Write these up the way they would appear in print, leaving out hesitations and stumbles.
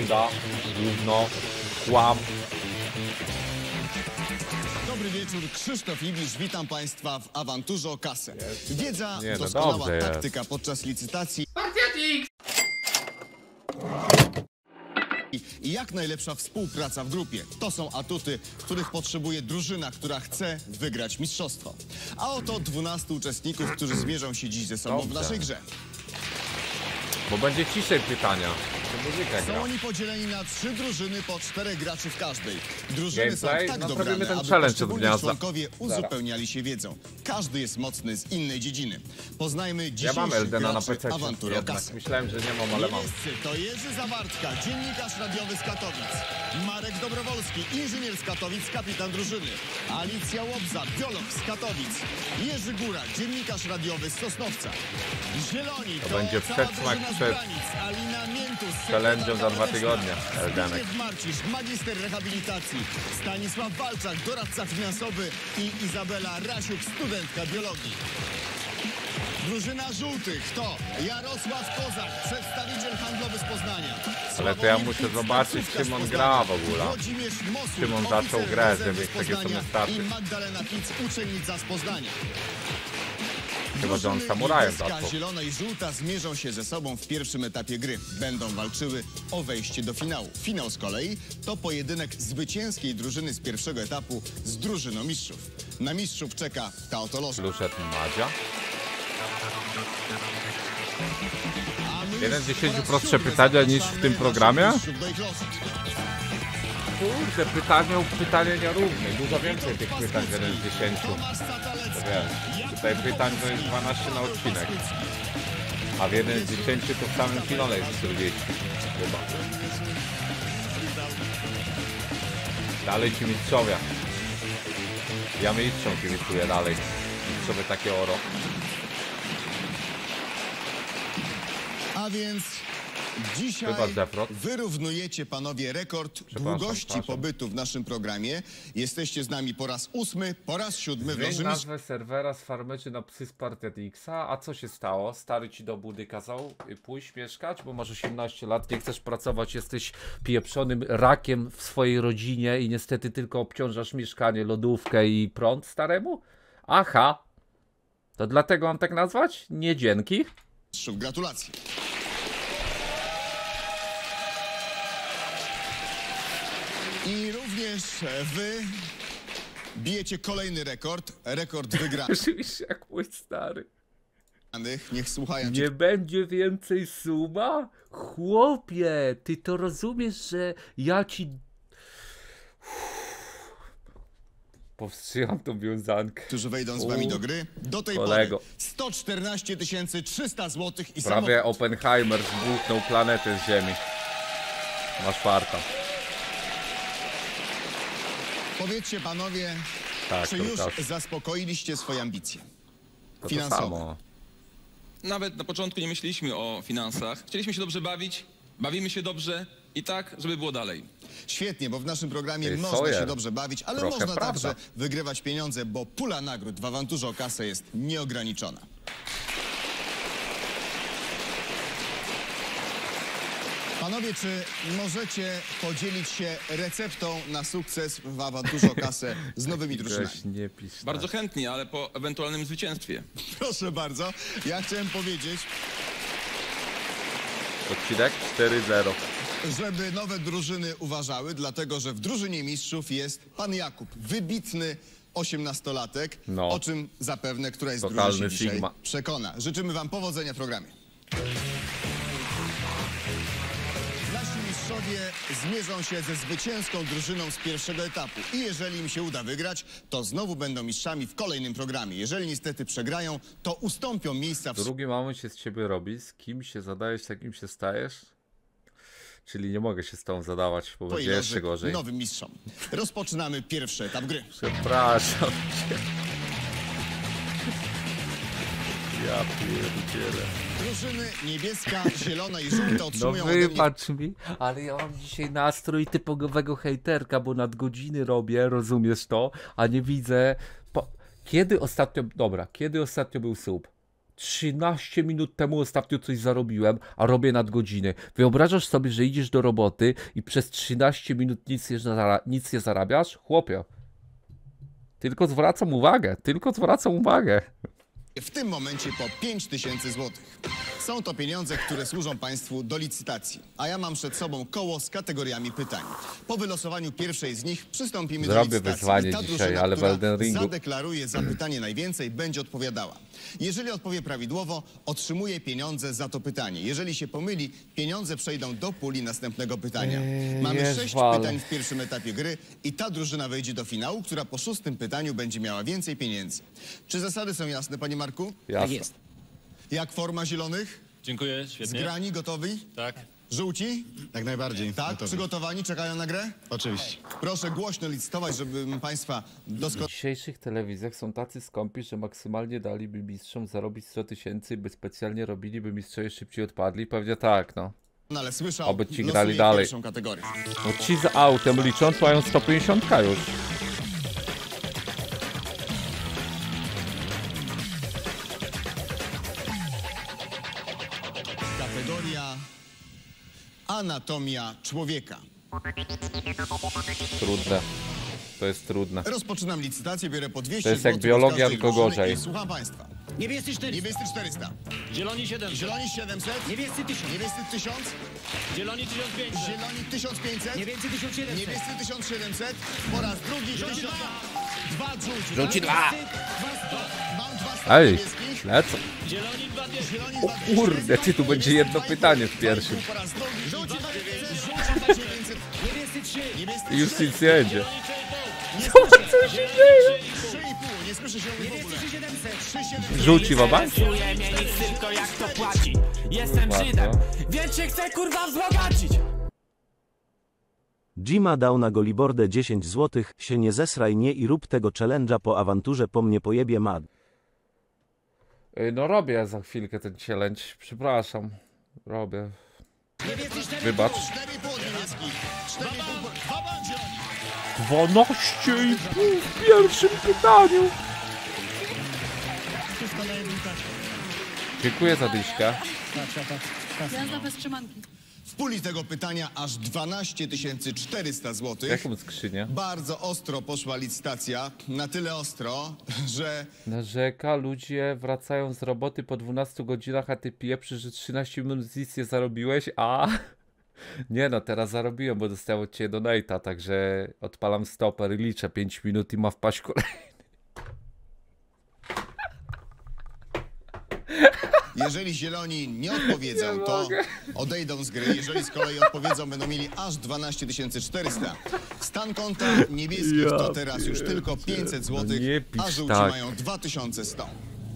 Banda, gówno, kłam. Dobry wieczór, Krzysztof Ibisz, witam Państwa w awanturze o kasę. Wiedza, Nie, no doskonała dobrze taktyka podczas licytacji i jak najlepsza współpraca w grupie. To są atuty, których potrzebuje drużyna, która chce wygrać mistrzostwo. A oto 12 uczestników, którzy zmierzą się dziś ze sobą w naszej grze. Bo będzie ciszej pytania. Są oni podzieleni na 3 drużyny po 4 graczy w każdej. Drużyny Gameplay? są tak No to dobrane, robimy ten aby challenge poszczególni od dnia. członkowie uzupełniali się wiedzą. Każdy jest mocny z innej dziedziny. Poznajmy Ja dzisiejszych mam Eldena na graczy PC. awantury o kasę. Myślałem, że nie mam, ale mam. Niebiescy to Jerzy Zawartka, dziennikarz radiowy z Katowic. Marek Dobrowolski, inżynier z Katowic, kapitan drużyny. Alicja Łobza, biolog z Katowic. Jerzy Góra, dziennikarz radiowy z Sosnowca. Zieloni to będzie cała przedsmak drużyna z przed Granic. Alina Miętus, challenge'em za 2 tygodnie. Eldenek. Zbigniew Marcisz, magister rehabilitacji. Stanisław Walczak, doradca finansowy. I Izabela Rasiuk, studentka biologii. Drużyna żółtych to Jarosław Kozak, przedstawiciel handlowy z Poznania. Ale to ja muszę zobaczyć, czym on gra w ogóle. Czym on zaczął grę, żeby takie sobie starty. I Magdalena Pic, uczennica z Poznania. Chyba, że on Drużyny samurajem niebieska, zaczął. zielona i żółta zmierzą się ze sobą w pierwszym etapie gry. Będą walczyły o wejście do finału. Finał z kolei to pojedynek zwycięskiej drużyny z pierwszego etapu z drużyną mistrzów. Na mistrzów czeka ta oto loża. Luszet Madzia. A my Jeden już z 10 po raz prostsze 7 pytania niż w zapraszamy tym naszych programie? mistrzów do ich loży. Kurde, pytanie nierówne. Dużo więcej tych pytań w 1 z 10. Tomasz Satalecki. Wiesz, tutaj pytań to jest 12 na odcinek. A w 1 z 10 to w samym finale jest 40. Chyba. Dalej ci mistrzowie. Ja mistrzom kibicuję dalej. Mistrzowie takie oro. A więc dzisiaj Chyba Zefrot. wyrównujecie panowie rekord długości pobytu w naszym programie. Jesteście z nami po raz 8, po raz 7 w Zmień loży mistrzów. nazwę serwera z farmeczy na psy z Partiatixa. A co się stało? Stary ci do budy kazał pójść mieszkać, bo masz 18 lat, nie chcesz pracować, jesteś pieprzonym rakiem w swojej rodzinie i niestety tylko obciążasz mieszkanie, lodówkę i prąd staremu? Aha. To dlatego mam tak nazwać? Nie dzięki. Gratulacje. I również wy bijecie kolejny rekord. Rekord wygranych. Rzeczywiście jak mój stary. Niech słuchają cię. Nie będzie więcej suma? Chłopie, ty to rozumiesz, że ja ci... Powstrzymam tą wiązankę. Którzy wejdą z wami do gry. Do tej kolego. pory 114 300 zł i Prawie samochód. Oppenheimer zbuchnął planetę z Ziemi. Masz farta. Powiedzcie panowie, Tak, czy to już tak. zaspokoiliście swoje ambicje To finansowe? samo. Nawet na początku nie myśleliśmy o finansach. Chcieliśmy się dobrze bawić, bawimy się dobrze i tak, żeby było dalej. Świetnie, bo w naszym programie Ty, można Sawyer. się dobrze bawić, ale Trochę można prawda. także wygrywać pieniądze, bo pula nagród w awanturze o kasę jest nieograniczona. Panowie, czy możecie podzielić się receptą na sukces w awanturze o kasę z nowymi drużynami? Weź nie pisz. Bardzo chętnie, ale po ewentualnym zwycięstwie. Proszę bardzo, ja chciałem powiedzieć, Odcinek 4-0. żeby nowe drużyny uważały, dlatego że w drużynie mistrzów jest pan Jakub, wybitny 18-latek, No. o czym zapewne któraś z drużyn Totalny się dzisiaj Sigma. przekona. Życzymy wam powodzenia w programie. Nasi mistrzowie zmierzą się ze zwycięską drużyną z pierwszego etapu i jeżeli im się uda wygrać, to znowu będą mistrzami w kolejnym programie. Jeżeli niestety przegrają, to ustąpią miejsca w Drugi moment się z ciebie robi. Z kim się zadajesz, takim się stajesz? Czyli nie mogę się z tą zadawać, bo będzie swojej jeszcze loży gorzej. nowym mistrzom. Rozpoczynamy pierwszy etap gry. Przepraszam cię. Ja pierdzielę. Drużyny niebieska, zielona i żółta No otrzymują ode mnie wybacz mi, ale ja mam dzisiaj nastrój typowego hejterka, bo nadgodziny robię, rozumiesz to, a nie widzę... Kiedy ostatnio... Dobra, kiedy ostatnio był sub? 13 minut temu ostatnio coś zarobiłem, a robię nadgodziny. Wyobrażasz sobie, że idziesz do roboty i przez 13 minut nic nie zarabiasz? Chłopie. Tylko zwracam uwagę. W tym momencie po 5000 złotych. Są to pieniądze, które służą państwu do licytacji. A ja mam przed sobą koło z kategoriami pytań. Po wylosowaniu pierwszej z nich przystąpimy do Zrobię licytacji. wyzwanie I ta dzisiaj, drużyna, ale w która Elden Ringu. zadeklaruje zapytanie najwięcej, będzie odpowiadała. Jeżeli odpowie prawidłowo, otrzymuje pieniądze za to pytanie. Jeżeli się pomyli, pieniądze przejdą do puli następnego pytania. Mamy Jezu, 6 ale- pytań w pierwszym etapie gry i ta drużyna wejdzie do finału, która po 6. pytaniu będzie miała więcej pieniędzy. Czy zasady są jasne, panie Marku? Jasne. Jak forma zielonych? Dziękuję, świetnie. Zgrani, gotowi? Tak. Żółci? Jak najbardziej. Tak, Gotowy. przygotowani, czekają na grę? Oczywiście. Proszę głośno licytować, żebym państwa W doskonale dzisiejszych telewizjach są tacy skąpi, że maksymalnie daliby mistrzom zarobić 100 000, by specjalnie robili, by mistrzowie szybciej odpadli. Pewnie tak, no. słyszał. Oby ci Losuję grali dalej. pierwszą kategorię. No ci z autem licząc mają 150 już. Kategoria Anatomia człowieka. Trudne. To jest trudne. Rozpoczynam licytację, biorę po 200 To jest jak złotych biologia, od każdej tylko drużyny gorzej. i słucham państwa. Niebiescy 400. Niebiescy 400. Zieloni 700. Zieloni 700. Niebiescy 1000. Niebiescy 1000. Zieloni 1500. Zieloni 1500. Niebiescy 1700. Niebiescy 1700. Po raz drugi. Żółci 1000. dwa. Dwa żółci. Żółci tak? dwa. Mam dwa stopy Ej, niebieskich. lecą. Zieloni 2000. Zieloni O 200. kurde, ty tu będzie jedno pytanie w pierwszym. Po raz drugi. Żółci 900. Niebiescy 3. Niebiescy I już 3. nic nie będzie. Zieloni 3,5. Co się dzieje? 3,5. Nie słyszę się w ogóle. Niebiescy 3700. 3,7. Rzuci wabank? Czuję mnie nic tylko jak to płaci. Jestem Kurwa, Żydem, co? więc się chcę kurwa wzbogacić. Jima dał na Golibordę 10 złotych, się nie zesraj nie i rób tego challenge'a po awanturze po mnie pojebie mad. No robię za chwilkę ten challenge. Przepraszam. Robię. Niebiescy 4,5. Wybacz. 4,5 niebieskich. 4,5. Dwa band zieloni. 12,5 w pierwszym pytaniu. Dziękuję za dyśkę. Jazda bez trzymanki. W puli tego pytania aż 12 400 zł. Jaką skrzynię? Bardzo ostro poszła licytacja. Na tyle ostro, że Narzeka, ludzie wracają z roboty po 12 godzinach, a ty pieprzysz, że 13 minut nic nie zarobiłeś, a... Nie no, teraz zarobiłem, bo dostałem od ciebie donate'a, także odpalam stoper i liczę 5 minut i ma wpaść kolejny. jeżeli zieloni nie odpowiedzą, Nie to mogę. odejdą z gry. Jeżeli z kolei odpowiedzą, będą mieli aż 12 400. Stan konta niebieskich to teraz już tylko 500 zł, No nie pisz a żółci tak. mają 2100.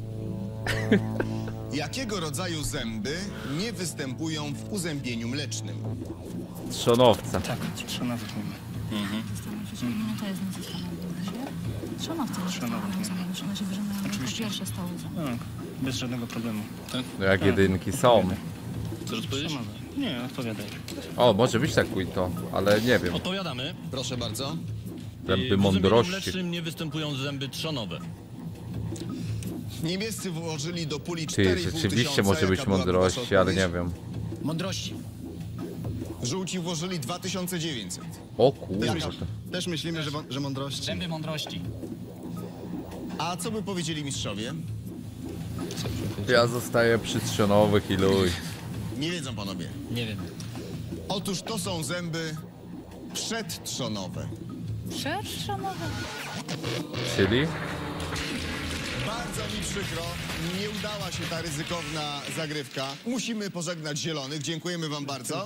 Jakiego rodzaju zęby nie występują w uzębieniu mlecznym? Trzonowca. Tak, trzonowych nie ma. To jest nazwisko. Trzonowce. One się bierzemy jako pierwsze stoły. Tak, bez żadnego problemu. Tak? No jak jedynki są. Chcesz odpowiedzieć? Trzonowe. Nie, odpowiadaj. O, może być tak to, ale nie wiem. Odpowiadamy. Proszę bardzo. Zęby W uzębieniu mądrości. mlecznym nie występują zęby trzonowe. Niebiescy włożyli do puli 4,5 Ty, tysiąca. rzeczywiście może być Jaka byłaby wasza mądrości, ale odpowiedź? nie wiem. Mądrości. Żółci włożyli 2900. O kurde. Też myślimy, że mądrości. Zęby mądrości. A co by powiedzieli mistrzowie? Ja zostaję przy trzonowych i luj. Nie wiedzą panowie. Nie wiem. Otóż to są zęby przedtrzonowe. Przetrzymowe. Czyli? Bardzo mi przykro, nie udała się ta ryzykowna zagrywka. Musimy pożegnać zielonych. Dziękujemy wam bardzo.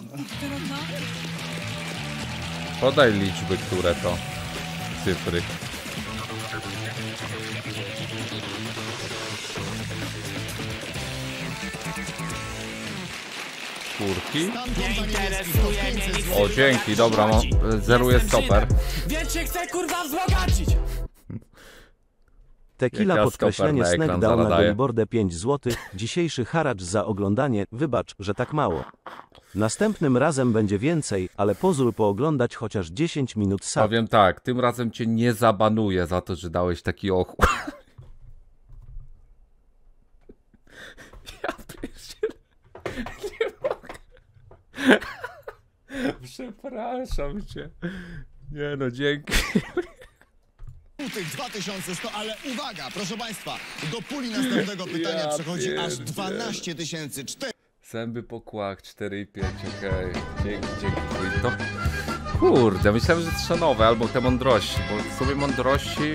Podaj liczby, które to. Cyfry. Czwórki. Stan konta niebieskich to Interesuje mnie 500 nic zł. O, dzięki, dobra, mam, zeruję Jestem stoper. Żydem, więc się chcę kurwa wzbogacić. Tequila Jak ja podkreślenie stoper na Snack ekran dał na zadaję. Golibordę 5 zł. Dzisiejszy haracz za oglądanie, wybacz, że tak mało. Następnym razem będzie więcej, ale pozwól pooglądać chociaż 10 minut sam. Powiem tak, tym razem cię nie zabanuję za to, że dałeś taki ochłap. Przepraszam cię. Nie no, dzięki. Żółtych 2100, ale uwaga, proszę państwa, do puli następnego pytania Ja przechodzi aż pierdzielę. 12 400. Zęby po kłach 4,5, okej. Dzięki, to. Kurde, myślałem, że trzonowe albo te mądrości, bo w sumie mądrości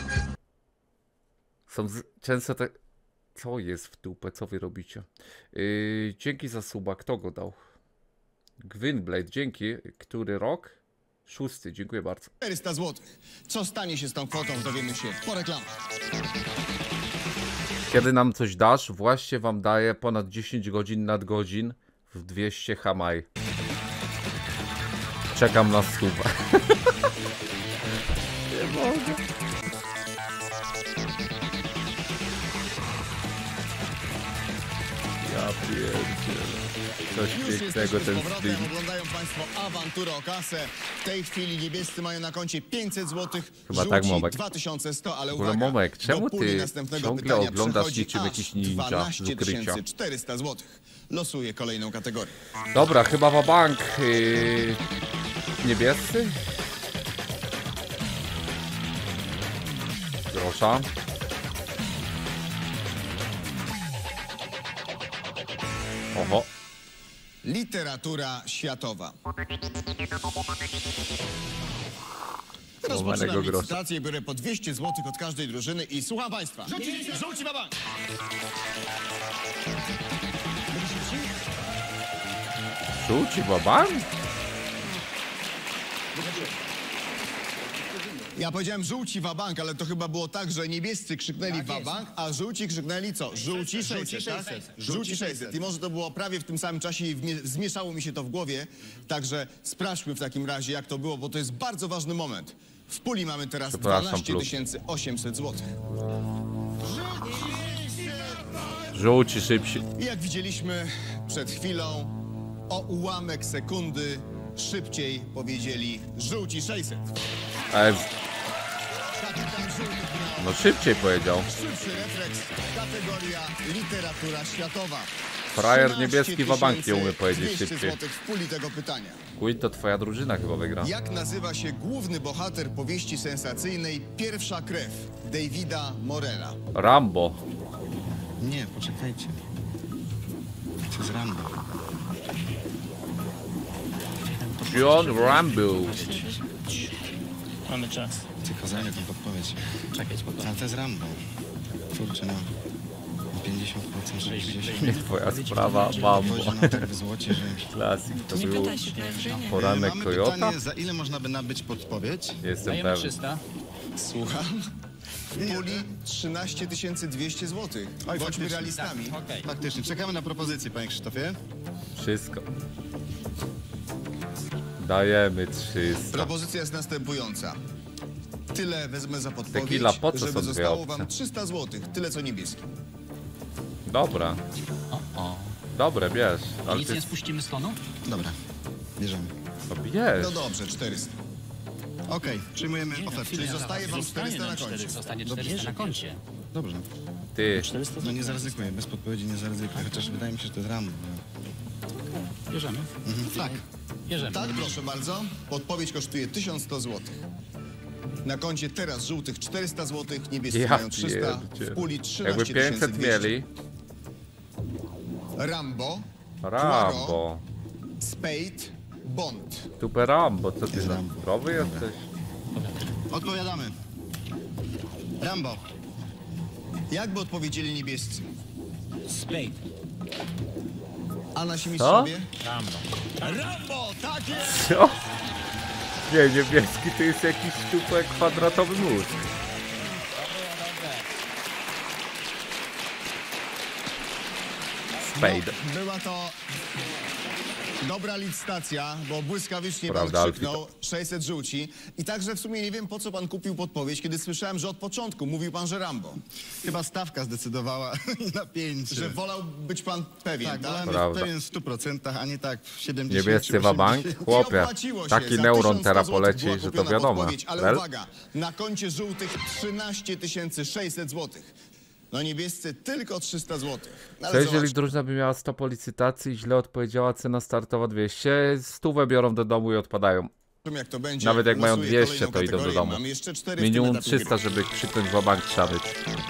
są często te... Co jest w dupę, co wy robicie? Dzięki za suba, kto go dał? Gwynblade, dzięki. Który rok? 6, dziękuję bardzo. 400 zł. Co stanie się z tą kwotą, dowiemy się po reklamach. Kiedy nam coś dasz, właśnie wam daję ponad 10 godzin nadgodzin w 200 hamaj. Czekam na suba. Nie mogę. Ja pierdzielę. Coś Już pięknego jesteśmy z ten powrotem, stream. oglądają państwo awanturę o kasę. W tej chwili niebiescy mają na koncie 500 zł, Chyba żółci tak, Momek. 2100, ale W ogóle, uwaga, Momek, czemu do puli ty następnego ciągle pytania oglądasz przechodzi niczym aż jakiś ninja z 12 ukrycia? 400 zł. Losuję kolejną kategorię. Dobra, chyba wabank niebiescy? Grosza. Oho. Literatura światowa. Chowanego Rozpoczynam grosza. licytację, biorę po 200 zł od każdej drużyny i słucham państwa. Żółci wabank! Żółci wabank? Ja powiedziałem żółci wabank, ale to chyba było tak, że niebiescy krzyknęli wabank, a żółci krzyknęli co? Żółci 600, tak? Żółci 600. I może to było prawie w tym samym czasie i zmieszało mi się to w głowie. Także sprawdźmy w takim razie, jak to było, bo to jest bardzo ważny moment. W puli mamy teraz Przepraszam, 12 800 zł. Żółci szybsi. I jak widzieliśmy przed chwilą, o ułamek sekundy szybciej powiedzieli żółci 600. Kapitan żółtych miał No szybciej powiedział. szybszy refleks, kategoria literatura światowa. Frajer niebieski wabank nie umie powiedzieć 200 szybciej. złotych w puli tego pytania. Queen to twoja drużyna chyba wygra. Jak nazywa się główny bohater powieści sensacyjnej Pierwsza krew Davida Morella? Rambo. Nie, poczekajcie. To jest Rambo. John Rambo. Mamy czas. Tylko zajmę tą podpowiedź. Czekaj, spokojnie. Ale to jest Rambo. Kurczę, no. 50%, 60%. Nie twoja sprawa, mambo. Chodzi na tak w złocie, że... Klasik, to Nie był pytaj się, nie. poranek Mamy Toyota? pytanie, za ile można by nabyć podpowiedź? Jestem Dajemy pewny. 300. Słucham? W puli 13 200 zł. Bądźmy faktycznie. realistami. Okej. Faktycznie, czekamy na propozycję, panie Krzysztofie. Wszystko. Dajemy 300. Propozycja jest następująca. Tyle wezmę za podpowiedź, Tequila, po co są żeby dwie zostało opcje? wam 300 zł. Tyle co niebieski. Dobra. Dobre, bierz. Ale Nic ty nie spuścimy z tonu? Dobra, bierzemy. no bierz. No dobrze, 400. Okej, przyjmujemy ofertę. Czyli zostaje wam 400 na koncie. Zostanie 400 na koncie. Dobrze. Ty. 400 No nie zaryzykuję, bez podpowiedzi nie zaryzykuję, chociaż wydaje mi się, że to jest Rambo. Bierzemy. Tak. Bierzemy. Tak, proszę bardzo. Podpowiedź kosztuje 1100 zł. Na koncie teraz żółtych 400 zł, niebiescy Ja mają 300, pierdzielę. w puli 13 Jakby 500 200. mieli. Rambo, Rambo. Spade, Bond. Super Rambo, co ty Jest za Rambo. zdrowy jesteś? Odpowiadamy. Rambo. Jak by odpowiedzieli niebiescy? Spade. A nasi mistrzowie? Rambo. Rambo, tak jest! Co? Nie, niebieski to jest jakiś tupek kwadratowy mózg. Spade. No, była to dobra licytacja, bo błyskawicznie Prawda, pan krzyknął 600 żółci. I także w sumie nie wiem, po co pan kupił podpowiedź, kiedy słyszałem, że od początku mówił pan, że Rambo. Chyba stawka zdecydowała i napięcie. Że wolał być pan pewien, Tak, tak? wolałem być Prawda. pewien w 100%, a nie tak w 70%. Niebiescy wabank? 80%. Chłopie, I opłaciło się. taki Za neuron 1100 teraz złotych poleci, była że to kupiona wiadomo. podpowiedź, ale Lel? uwaga, na koncie żółtych 13 600 złotych. No niebiescy tylko 300 zł. Co jeżeli drużyna by miała 100 po licytacji i źle odpowiedziała, cena startowa 200, 100 biorą do domu i odpadają. Jak to będzie, nawet jak mają losuję 200, to kolejną idą do kategorię. domu. Mam jeszcze 4 Minimum 300, żeby krzyknąć w bank trzeba być.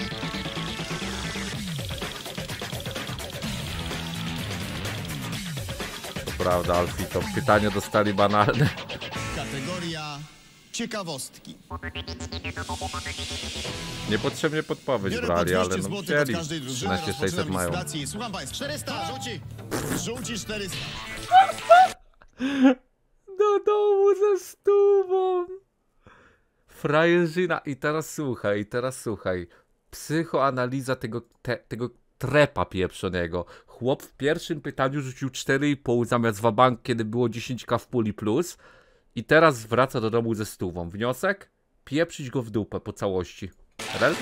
To prawda, Alfie, to pytanie dostali banalne. Kategoria ciekawostki. Niepotrzebnie podpowiedź Biorę brali, po ale 200 no złotych od wzięli. każdej drużyny, 13600 mają. licytacji. Słucham państwa. 400, żółci. Żółci 400. Do domu ze stówą. Frajerzyna. I teraz słuchaj. Psychoanaliza tego trepa pieprzonego. Chłop w pierwszym pytaniu rzucił 4,5 zamiast wabank, kiedy było 10k w puli plus. I teraz wraca do domu ze stówą. Wniosek? Pieprzyć go w dupę po całości. Rel?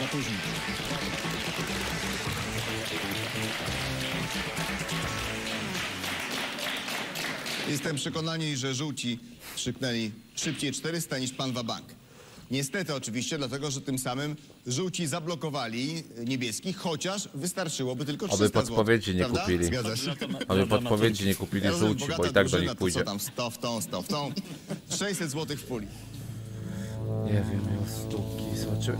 Jestem przekonani, że żółci krzyknęli szybciej 400 niż pan Wabank. Niestety oczywiście, dlatego że tym samym żółci zablokowali niebieskich, chociaż wystarczyłoby tylko 300 Oby podpowiedzi nie prawda? kupili. Zgadza się? Oby podpowiedzi nie kupili rozumiem, żółci, bo bogata i tak do drużyna, nich to pójdzie. co tam, 100 w tą. 600 zł w puli. Nie wiem, o stópki, zobaczymy.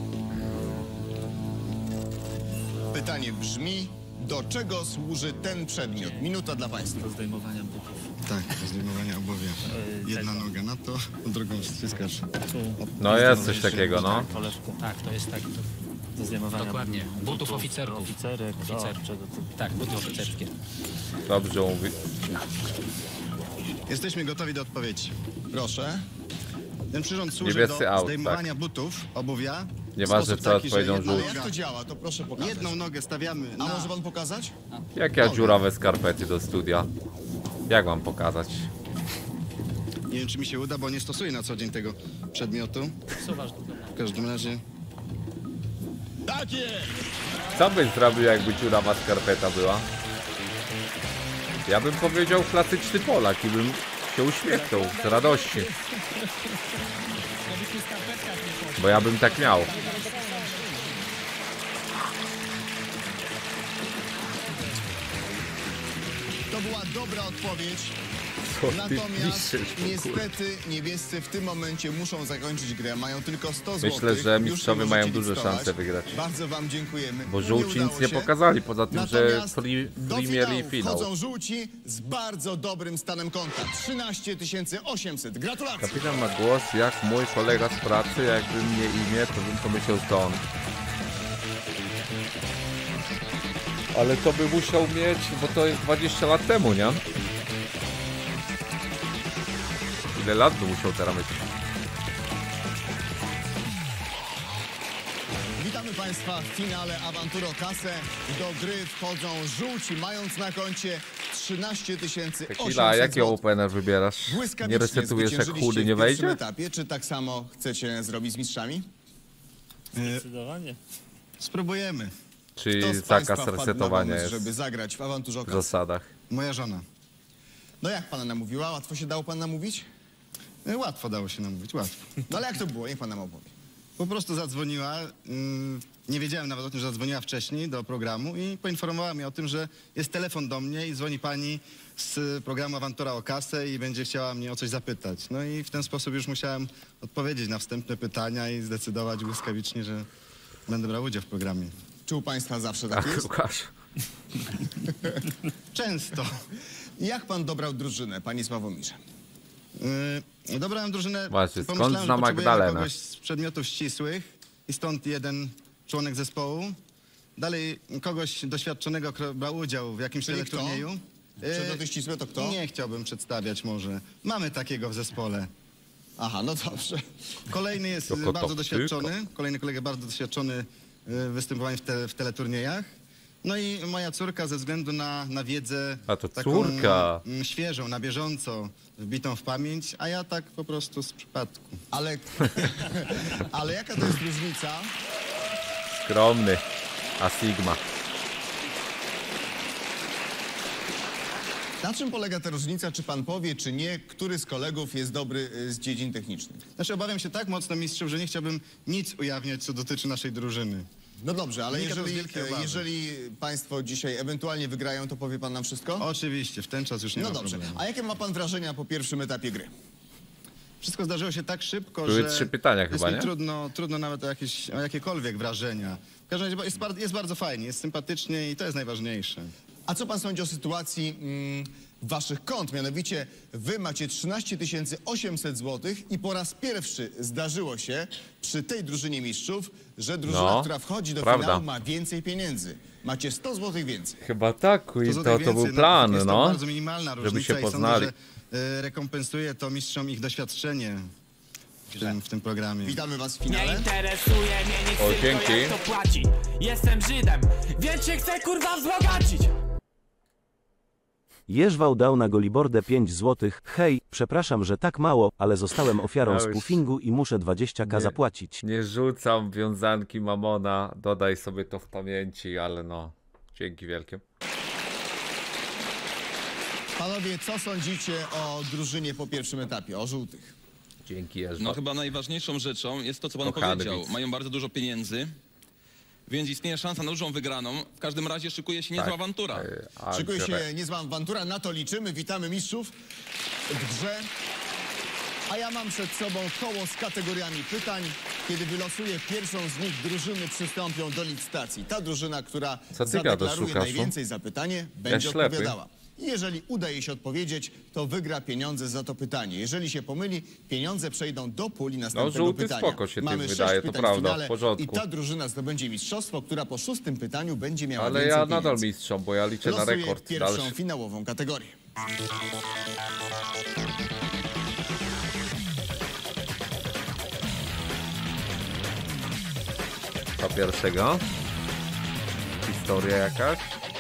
Pytanie brzmi, do czego służy ten przedmiot? Minuta dla państwa. Zdejmowania butów. Tak, do zdejmowania obuwia. Jedna noga na to, drugą ściskasz. No jest coś takiego, no. Tak, to jest tak. Do zdejmowania Dokładnie. Butów oficerków. oficerek. Tak, buty oficerskie. Dobrze mówi. Jesteśmy gotowi do odpowiedzi. Proszę. Ten przyrząd służy Niebiescy do out, zdejmowania butów, obuwia. Nieważne, w sposób co taki, że odpowiedzią jedna żółci. Ale jak to działa, to proszę pokazać. Jedną nogę stawiamy A na... może pan pokazać? Jak ja dziurawe skarpety do studia? Jak mam pokazać? Nie wiem, czy mi się uda, bo nie stosuję na co dzień tego przedmiotu. W każdym razie... Tak jest! Co byś zrobił, jakby dziurawa skarpeta była? Ja bym powiedział klasyczny Polak i bym się uśmiechnął z radości. Bo ja bym tak miał. To była dobra odpowiedź. Co ty Natomiast piszesz, o niestety niebiescy w tym momencie muszą zakończyć grę. Mają tylko 100 zł. Myślę, że mistrzowie mają duże szanse wygrać. Bardzo wam dziękujemy. Bo żółci udało nic nie się. pokazali, poza tym, że Natomiast do Premier i finału finał. wchodzą żółci z bardzo dobrym stanem konta. 13 800. Gratulacje. Kapitan ma głos jak mój kolega z pracy, jakby mnie imię, to bym pomyślał, że to on. Ale to by musiał mieć, bo to jest 20 lat temu, nie? Ile lat by musiał teraz mieć? Witamy państwa w finale Awantury o kasę. Do gry wchodzą żółci, mając na koncie 13 800 Tequila, a jaki złotych. opener wybierasz? Błyskawicznie Nie resetujesz, jak zwyciężyliście chudy nie w pierwszym wejdzie? etapie. Czy tak samo chcecie zrobić z mistrzami? Zdecydowanie. Spróbujemy. Czy Kto z zakaz państwa wpadł na resetowania pomysł, jest żeby zagrać w Awanturze o w kasę? zasadach? Moja żona. No jak pana namówiła? Łatwo się dało pan namówić? Łatwo dało się namówić, łatwo. No ale jak to było? Niech pan nam opowie. Po prostu zadzwoniła, nie wiedziałem nawet o tym, że zadzwoniła wcześniej do programu i poinformowała mnie o tym, że jest telefon do mnie i dzwoni pani z programu Awantura o kasę i będzie chciała mnie o coś zapytać. No i w ten sposób już musiałem odpowiedzieć na wstępne pytania i zdecydować błyskawicznie, że będę brał udział w programie. Czy u państwa zawsze tak Ach, jest? Łukasz. Często. Jak pan dobrał drużynę, panie Sławomirze? Dobrałem drużynę, Właśnie, skąd pomyślałem, zna że potrzebujemy Magdalenę? kogoś z przedmiotów ścisłych i stąd jeden członek zespołu. Dalej kogoś doświadczonego, kto brał udział w jakimś Czyli teleturnieju. Przedmioty ścisłe to kto? Nie chciałbym przedstawiać może. Mamy takiego w zespole. Aha, no dobrze. Kolejny jest To kto? bardzo doświadczony. Kolejny kolega bardzo doświadczony w występowaniu w teleturniejach. No i moja córka ze względu na wiedzę A to taką córka. świeżą, na bieżąco, wbitą w pamięć, a ja tak po prostu z przypadku. Ale, ale jaka to jest różnica? Skromny. A Sigma. Na czym polega ta różnica? Czy pan powie, czy nie? Który z kolegów jest dobry z dziedzin technicznych? Znaczy obawiam się tak mocno mistrzów, że nie chciałbym nic ujawniać, co dotyczy naszej drużyny. No dobrze, ale Wynika to z wielkiej obawy. jeżeli państwo dzisiaj ewentualnie wygrają, to powie pan nam wszystko? Oczywiście, w ten czas już nie No ma dobrze, problemu. a jakie ma pan wrażenia po pierwszym etapie gry? Wszystko zdarzyło się tak szybko, Były że 3 pytania jest chyba, mi nie? trudno nawet o jakiekolwiek wrażenia. W każdym razie jest bardzo fajnie, jest sympatycznie i to jest najważniejsze. A co pan sądzi o sytuacji waszych kont? Mianowicie wy macie 13 800 zł i po raz pierwszy zdarzyło się przy tej drużynie mistrzów, że drużyna, która wchodzi do finału, ma więcej pieniędzy. Macie 100 zł więcej. Chyba tak, i To to był plan, jest no. to bardzo minimalna różnica żeby się i poznali. sądzę, że rekompensuje to mistrzom ich doświadczenie w tym programie. Witamy was w Nie finale. interesuje mnie nic, tylko dzięki. jak to płaci. Jestem Żydem, więc się chcę kurwa wzbogacić. Jeżwał dał na Golibordę 5 zł. Hej, przepraszam, że tak mało, ale zostałem ofiarą Ja już- spoofingu i muszę 20k zapłacić. Nie rzucam wiązanki Mamona, dodaj sobie to w pamięci, ale no, dzięki wielkie. Panowie, co sądzicie o drużynie po pierwszym etapie, o żółtych? Dzięki Jeżdża. No chyba najważniejszą rzeczą jest to, co pan Kochany powiedział. widz. Mają bardzo dużo pieniędzy, więc istnieje szansa na dużą wygraną. W każdym razie szykuje się niezła awantura. Szykuje się niezła awantura, na to liczymy. Witamy mistrzów w grze. A ja mam przed sobą koło z kategoriami pytań. Kiedy wylosuję pierwszą z nich, drużyny przystąpią do licytacji. Ta drużyna, która Co ty zadeklaruje gadasz, Łukaszu? najwięcej za pytanie, będzie ślepy. odpowiadała. I jeżeli uda jej się odpowiedzieć, to wygra pieniądze za to pytanie. Jeżeli się pomyli, pieniądze przejdą do puli następnego żółty pytania. spoko się tym Mamy 6 wydaje, to pytań prawda, w finale w porządku. I ta drużyna zdobędzie mistrzostwo, która po 6. pytaniu będzie miała Ale więcej ja nadal pieniędzy. mistrzom, bo ja liczę na Losuję rekord. pierwszą Dalszy. finałową kategorię. Do pierwszego. Historia jakaś.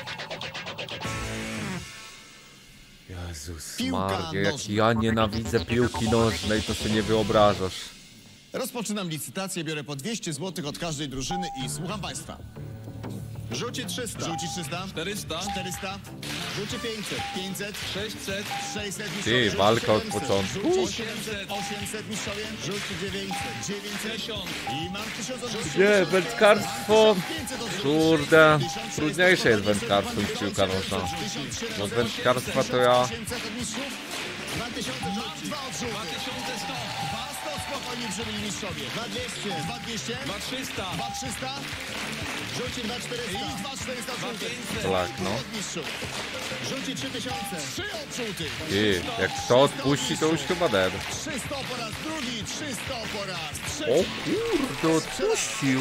Jezus Piłka Maria, jak nożna. ja nienawidzę piłki nożnej, to sobie nie wyobrażasz. Rozpoczynam licytację, biorę po 200 zł od każdej drużyny i słucham państwa. Rzuci 300. Rzuci 300, 400, 400, Rzuci 500. 500, 600, 600 Ty, mistrzowie. walka od 700. początku. Rzuci 700, 800 mistrzowie. Rzuci 900, 900 1000. i mam 1000 odrzutów. Nie, wędkarstwo. 500 odrzutów. Kurde, 1600 trudniejsze jest odrzutów. wędkarstwo niż piłka nożna. 1700 Bo z wędkarstwa to ja... 800 od mistrzów. 2000 rzuci. 2 odrzuty. 2100, 200 spokojnie przybyli mistrzowie. 2200. 2200. 2300, 2300. Rzuci 2400. I 2400 odrzuty. 2500. Tak, no. Od mistrzów. Rzuci 3000. 3 odrzuty. Ty, jak to odpuści, to już chyba dead. 300 po raz drugi. 300 po raz O trzeci. kurde, odpuścił.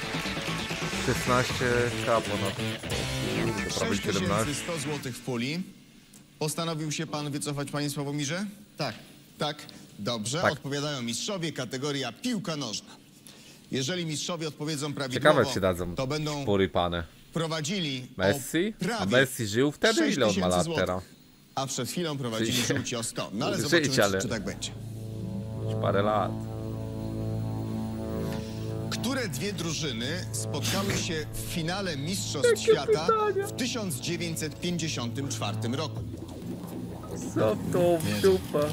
16 kapo na to. O kurde, prawie 17. 6100 zł w puli. Postanowił się pan wycofać, panie Sławomirze? Tak. Tak? Dobrze. Tak. Odpowiadają mistrzowie, kategoria piłka nożna. Jeżeli mistrzowie odpowiedzą Ciekawe, prawidłowo, czy dadzą to będą porypane. prowadzili Messi? o prawie A Messi żył wtedy? 6 Ile on ma tysięcy lat złotych. teraz? A przed chwilą prowadzili Życie. żółci o 100. No ale Życie, zobaczymy, ale- czy tak będzie. Parę lat. Które dwie drużyny spotkały się w finale Mistrzostw Świata w 1954 roku? Co to w dupę?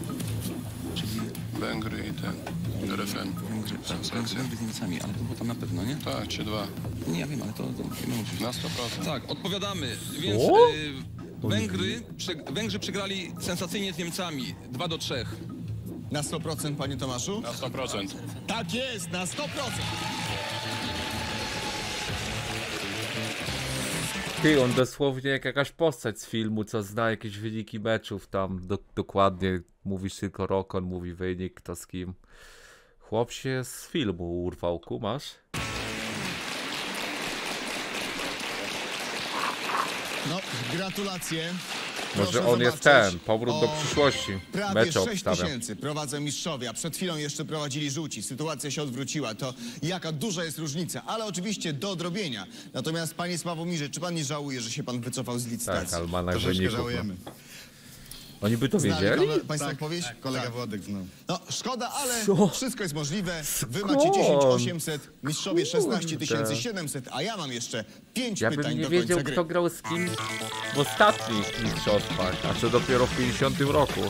Węgry i ten RFN. Sensacja. Węgry z Niemcami, ale to było tam na pewno, nie? Tak, 3-2. Nie, ja wiem, ale to nie musi. Na 100%. Tak, odpowiadamy. Więc O? Węgrzy przegrali sensacyjnie z Niemcami 2-3. Na 100%, panie Tomaszu? Na 100%. Tak jest, na 100%. Ty, on dosłownie jak jakaś postać z filmu, co zna jakieś wyniki meczów tam dokładnie. Mówisz tylko rok, on mówi wynik, kto z kim. Chłop się z filmu urwał, kumasz? No, gratulacje. Może Proszę on jest zobaczyć. ten, powrót do O przyszłości. Prawie Mecze 6 obstawia. tysięcy prowadzą mistrzowie, a przed chwilą jeszcze prowadzili żółci. Sytuacja się odwróciła. To jaka duża jest różnica, ale oczywiście do odrobienia. Natomiast panie Sławomirze, czy pan nie żałuje, że się pan wycofał z licytacji? Tak, almanach Troszeczkę wyników. żałujemy. No. Oni by to Znali wiedzieli? państwa Tak, odpowiedź? kolega Tak. Włodek znał. No, szkoda, ale Co? wszystko jest możliwe. Wy Skąd? macie 10 800, mistrzowie 16 Kurde. 700, a ja mam jeszcze 5 Ja pytań bym nie do wiedział, końca gry. kto grał z kim w ostatnich mistrzostwach, a co dopiero w 50 roku.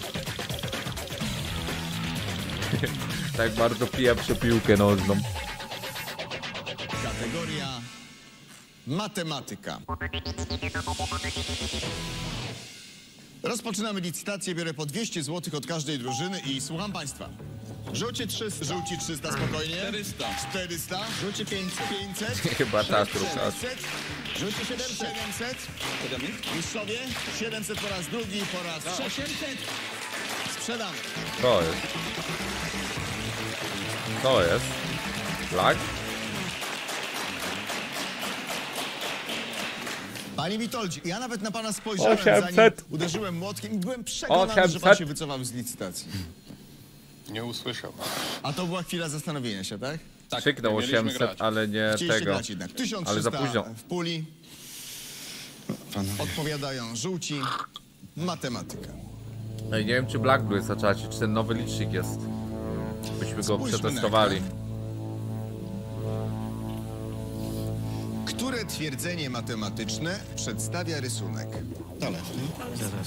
Tak bardzo piję piłkę nożną. Kategoria matematyka. Rozpoczynamy licytację, biorę po 200 zł od każdej drużyny i słucham państwa. Żółci 300. Żółci 300 spokojnie. 400. 400. Żółci 500. 500. Chyba tak, Lukas. 700. Żółci 700. 700. Mistrzowie 700 po raz drugi, po raz 800. Sprzedamy. To jest. To jest. Black? Panie Witoldzi, ja nawet na pana spojrzałem, 800. zanim uderzyłem młotkiem i byłem przekonany, że 800. pan się wycofał z licytacji. Nie usłyszał. A to była chwila zastanowienia się, tak? Krzyknął mieliśmy 800, grać. ale nie Chcieliście tego. grać jednak. 1300 Ale za późno. w puli. Odpowiadają żółci. Matematyka. No i nie wiem, czy Black Blue jest na czacie, czy ten nowy licznik jest. Byśmy go Spójrzmy przetestowali. na ekran. Które twierdzenie matematyczne przedstawia rysunek? Dalej. Zaraz.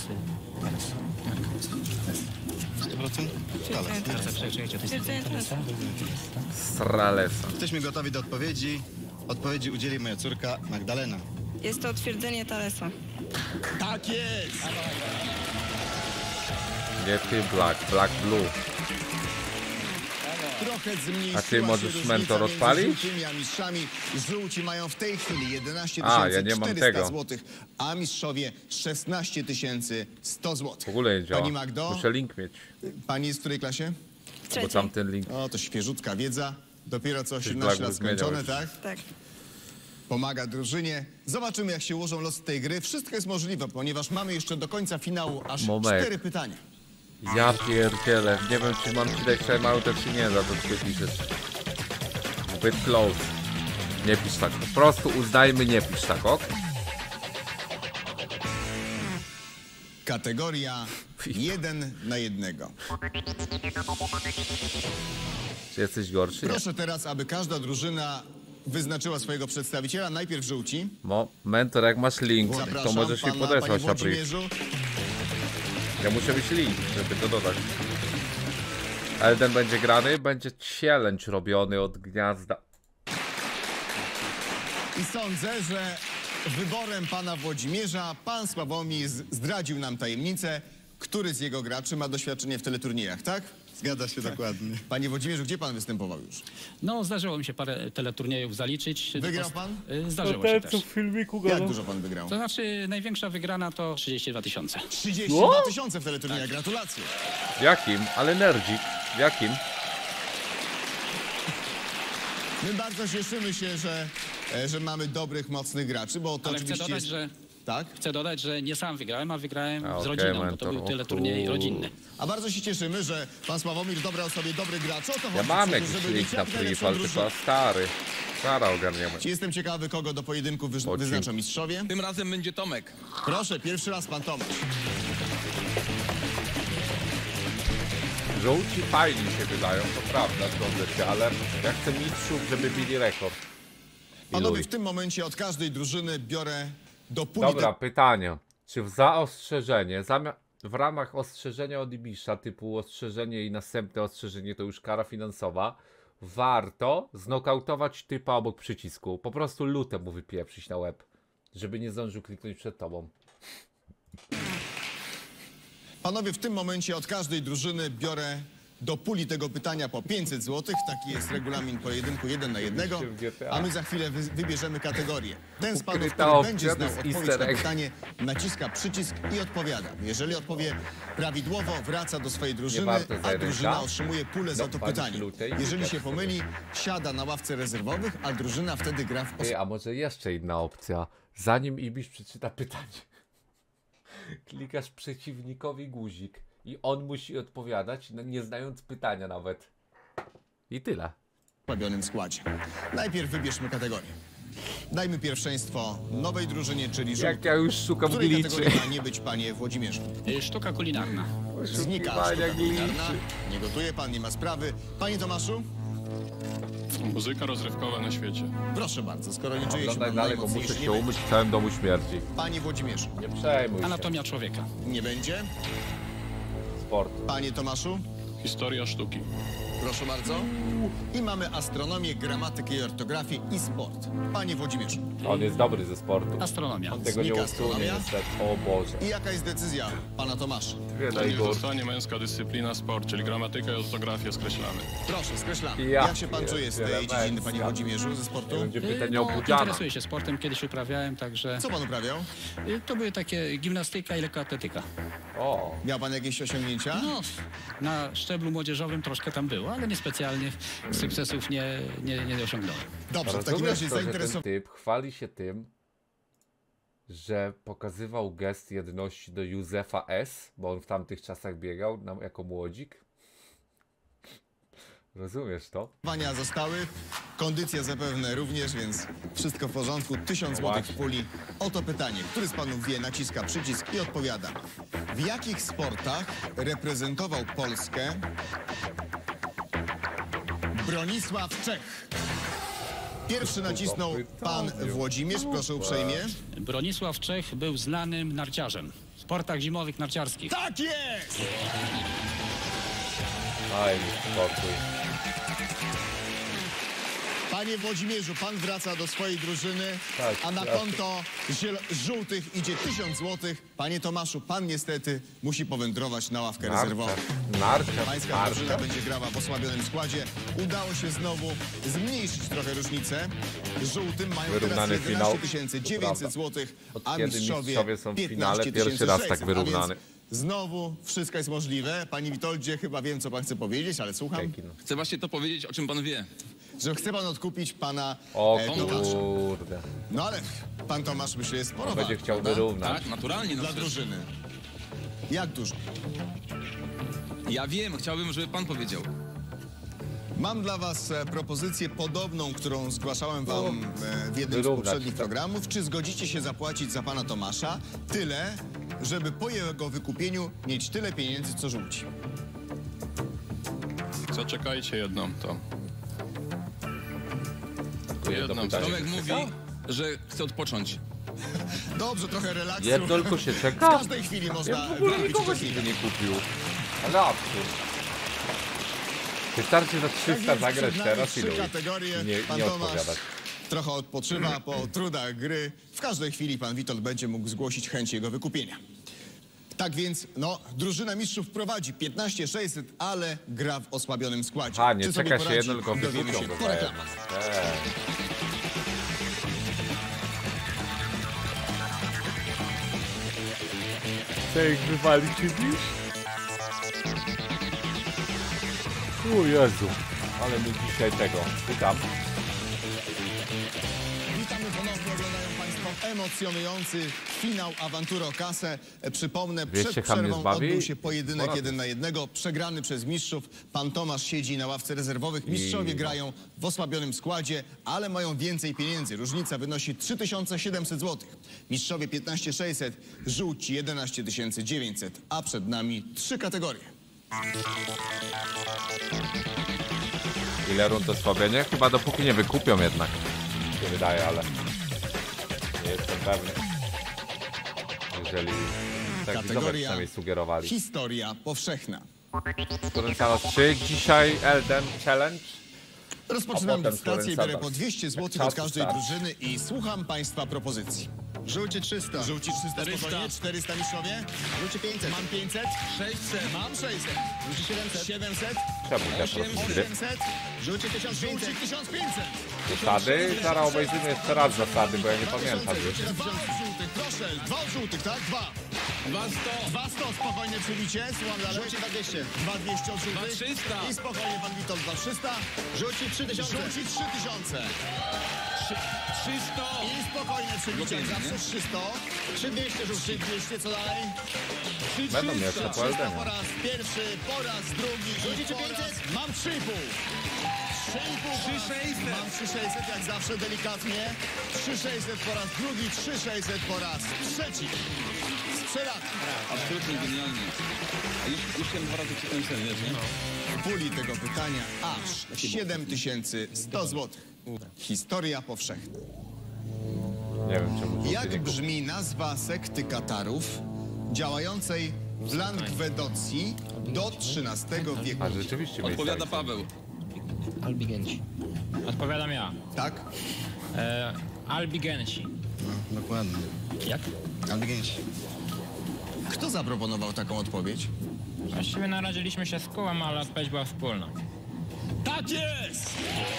100%? Dalej. Przejdźcie, to jest Teresa. Stralesa. Jesteśmy gotowi do odpowiedzi. Odpowiedzi udzieli moja córka Magdalena. Jest to twierdzenie Thalesa. Tak jest! Nie ty, Black. Black Blue. Trochę zmniejszyła A ty możesz się różnica mentor między odpalić? żółtymi a mistrzami. Żółci mają w tej chwili 11 A, ja nie mam 400 tego. zł, a mistrzowie 16 100 zł. W ogóle nie działa. Pani Magdo, Muszę link mieć, pani jest w której klasie? bo tamten link... O, to świeżutka wiedza. Dopiero co Black 18 lat zmieniał skończone, już. tak? Tak. Pomaga drużynie. Zobaczymy, jak się ułożą losy tej gry. Wszystko jest możliwe, ponieważ mamy jeszcze do końca finału aż Moment. 4 pytania. Ja pierdzielę. Nie wiem, czy mam ci dać timeout, czy nie, za to ty piszesz. Zbyt close. Nie pisz tak. Po prostu uznajmy, nie pisz tak, ok? Kategoria 1 na 1. Czy jesteś gorszy? Nie. Proszę teraz, aby każda drużyna wyznaczyła swojego przedstawiciela. Najpierw żółci. Mentor, jak masz link, to Zapraszam możesz mi pana, podesłać panie na brief. Włodzimierzu. Ja muszę mieć link, żeby to dodać. Elden będzie grany, będzie challenge robiony od gniazda. I sądzę, że wyborem pana Włodzimierza pan Sławomir zdradził nam tajemnicę, który z jego graczy ma doświadczenie w teleturniejach, tak? Zgadza się dokładnie. Panie Włodzimierzu, gdzie pan występował już? No, zdarzyło mi się parę teleturniejów zaliczyć. Wygrał pan? Zdarzyło się też. w filmiku Jak dużo pan wygrał? To znaczy, największa wygrana to 32 000. 32 000 w teleturniejach, gratulacje. W jakim? Ale nerdzik. W jakim? My bardzo cieszymy się, że mamy dobrych, mocnych graczy, bo to Ale chcę oczywiście dodać, jest... że Tak? chcę dodać, że nie sam wygrałem, a wygrałem A, z okej, rodziną, bo to mentor. był O teleturniej rodzinny. A bardzo się cieszymy, że pan Sławomir dobrał sobie dobrych graczy. O to Ja chodzi, mam żeby jakiś mieć link na jak brief, najlepszą ale drużynę. tylko stary. Stara ogarniemy. Jestem ciekawy, kogo do pojedynku wyznaczą mistrzowie. Tym razem będzie Tomek. Proszę, pierwszy raz pan Tomek. Żółci fajni się wydają, to prawda, zgodzę się, ale ja chcę mistrzów, żeby bili rekord. Panowie, w tym momencie od każdej drużyny biorę do puli... Dobra, pytanie. Czy w zaostrzeżenie, w ramach ostrzeżenia od Ibisza, typu ostrzeżenie i następne ostrzeżenie to już kara finansowa, warto znokautować typa obok przycisku. Po prostu lutem mu wypieprzyć na łeb, żeby nie zdążył kliknąć przed tobą. Panowie, w tym momencie od każdej drużyny biorę do puli tego pytania po 500 zł. Taki jest regulamin pojedynku 1 na 1. A my za chwilę wybierzemy kategorię. Ten z panów, Ukryta który opcja, będzie to znał jest odpowiedź easter na egg. pytanie, naciska przycisk i odpowiada. Jeżeli odpowie prawidłowo, wraca do swojej drużyny, warto a zajrzeć, drużyna tak? otrzymuje pulę za to bądź pytanie. lutej, Jeżeli jak się sobie. pomyli, siada na ławce rezerwowych, a drużyna wtedy gra w Ty, a może jeszcze inna opcja? Zanim Ibisz przeczyta pytanie, klikasz przeciwnikowi guzik i on musi odpowiadać, nie znając pytania nawet. I tyle. osłabionym składzie. Najpierw wybierzmy kategorię. Dajmy pierwszeństwo nowej drużynie, czyli żółtej. Jak ja już szukam Której gliczy. kategorii ma nie być, panie Włodzimierzu? Sztuka kulinarna. Znika Poszukiwania sztuka kulinarna. gliczy. Nie gotuje pan, nie ma sprawy. Panie Tomaszu? Muzyka rozrywkowa na świecie. Proszę bardzo, skoro nie czuje się Oglądaj pan dalej, bo muszę najmocniejszy, się nie umyć w całym domu śmierci. będzie. Panie Włodzimierzu? Nie przejmuj się. Anatomia człowieka. Nie będzie. Sport. Panie Tomaszu? Historia sztuki. Proszę bardzo. I mamy astronomię, gramatykę i ortografię i sport. Panie Włodzimierzu. On jest dobry ze sportu. Astronomia. On tego nie Znika usunie astronomia? niestety. O Boże. I jaka jest decyzja pana Tomasza? Niech zostanie męska dyscyplina sport, czyli gramatyka i ortografię skreślamy. Proszę, skreślamy. Ja Jak się pan czuje z tej dziedziny, panie Włodzimierzu, ze sportu? Będzie pytanie o Budziana. Interesuję się sportem, kiedyś uprawiałem, także... Co pan uprawiał? To były takie gimnastyka i lekkoatletyka. O. Miał pan jakieś osiągnięcia? No, na szczeblu młodzieżowym troszkę tam było, ale niespecjalnie sukcesów nie osiągnąłem. Dobrze, w takim Rozumiesz razie to, że ten zainteresowany. typ chwali się tym, że pokazywał gest jedności do Józefa S., bo on w tamtych czasach biegał jako młodzik. Rozumiesz to? Zostały, kondycja zapewne również, więc wszystko w porządku. 1000 zł w puli. Oto pytanie. Który z panów wie, naciska przycisk i odpowiada. W jakich sportach reprezentował Polskę Bronisław Czech? Pierwszy nacisnął pan Włodzimierz, proszę uprzejmie. Bronisław Czech był znanym narciarzem w sportach zimowych narciarskich. Tak jest! Aj, spokój. Panie Włodzimierzu, pan wraca do swojej drużyny, Tak, a na ja- konto żółtych idzie 1000 zł. Panie Tomaszu, pan niestety musi powędrować na ławkę rezerwową. Pańska drużyna będzie grała w osłabionym składzie. Udało się znowu zmniejszyć trochę różnicę. Żółtym mają Wyrównany teraz finał. 11 900 zł, a Kiedy mistrzowie są w 15 finale, pierwszy raz tak 600, a wyrównany. więc znowu wszystko jest możliwe. Panie Witoldzie, chyba wiem, co pan chce powiedzieć, ale słucham. Chcę właśnie to powiedzieć, o czym pan wie. Że chce pan odkupić pana O Tomasza. kurde. No ale pan Tomasz myślę jest sporo Będzie wart, chciał prawda? wyrównać. Tak, naturalnie. Dla przecież. drużyny. Jak dużo? Ja wiem, chciałbym, żeby pan powiedział. Mam dla was propozycję podobną, którą zgłaszałem wam w jednym z wyrównać, poprzednich tak. programów. Czy zgodzicie się zapłacić za pana Tomasza tyle, żeby po jego wykupieniu mieć tyle pieniędzy, co żółci? Zaczekajcie jedną to. Jedną Tomek mówi, że chce odpocząć. Dobrze, trochę relaksu. Ja tylko się W czeka. każdej chwili można Ja w ogóle wykupić nikogo coś się innego. nie kupił. Ale absurd. Wystarczy za 300 Tak więc zagrać przed nami teraz i 3 luj. kategorie. Nie, Pan nie Tomasz odpowiadać. trochę odpoczywa po trudach gry. W każdej chwili pan Witold będzie mógł zgłosić chęć jego wykupienia. Tak więc, no, drużyna mistrzów prowadzi 15 600, ale gra w osłabionym składzie. A, nie Czy sobie czeka się poradzi? jedno, tylko Dowiemy wykupią się go po za reklamach. Chcę ich wywalić dziś? O Jezu. Ale my dzisiaj tego. Witam. Witamy ponownie, oglądają państwo emocjonujący finał awantury o kasę. Przypomnę, Wiesz, przed się Ham nie przerwą zbawi? odbył się pojedynek Porady. 1 na 1, przegrany przez mistrzów. Pan Tomasz siedzi na ławce rezerwowych. Mistrzowie grają w osłabionym składzie, ale mają więcej pieniędzy. Różnica wynosi 3700 zł. Mistrzowie 15 600, żółci 11 900, a przed nami 3 kategorie. Ile rund osłabienia? Chyba dopóki nie wykupią jednak. Się wydaje, ale nie jestem pewny. Jeżeli tak widzowie Kategoria przynajmniej sugerowali. Historia powszechna. Skoręcała 3 dzisiaj Elden Challenge. Rozpoczynam A potem licytację i Florencja biorę po da. 200 zł Czas od każdej start. drużyny i słucham państwa propozycji. Żółci 300. Żółci 300 spokojnie. 400 mistrzowie. Żółci 500. Mam 500. 600. Mam 600. Żółci 700. 700. Czemu te propozycje? 800. Żółci 1500. Żółci 1500. Zasady? Zaraz obejrzymy jeszcze raz zasady, bo ja nie pamiętam już. 2 żółtych, proszę. 2 żółtych, tak? 2. 200, spokojnie przybicie. Słucham dalej. Żółci 200. 200 od żółtych. 2300. I spokojnie pan Witold 2300. Żółci 3000. Żółci 3000. 300. I spokojnie przybicie, jak zawsze 300. 3200 żółci. 200, co dalej? Będą jeszcze po 300 Eldenie. po raz pierwszy, po raz drugi. Żółci 500. Mam 3,5. 3,5. Mam 3600, jak zawsze delikatnie. 3600 po raz drugi, 3600 po raz trzeci. Sprzedany. Absolutnie genialnie. A już ten 2 razy czytałem sen, wiesz, nie? W puli tego pytania aż 7100 zł. Historia powszechna. Nie wiem czemu żółty Jak nie kupił. brzmi nazwa sekty Katarów działającej w Langwedocji do XIII wieku? A rzeczywiście Odpowiada Paweł. Albigenci. Odpowiadam ja. Tak? Albigenci. No, dokładnie. Jak? Albigenci. Kto zaproponował taką odpowiedź? Właściwie naradziliśmy się z kołem, ale odpowiedź była wspólna. Tak jest!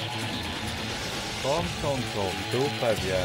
Tą, dupę wie.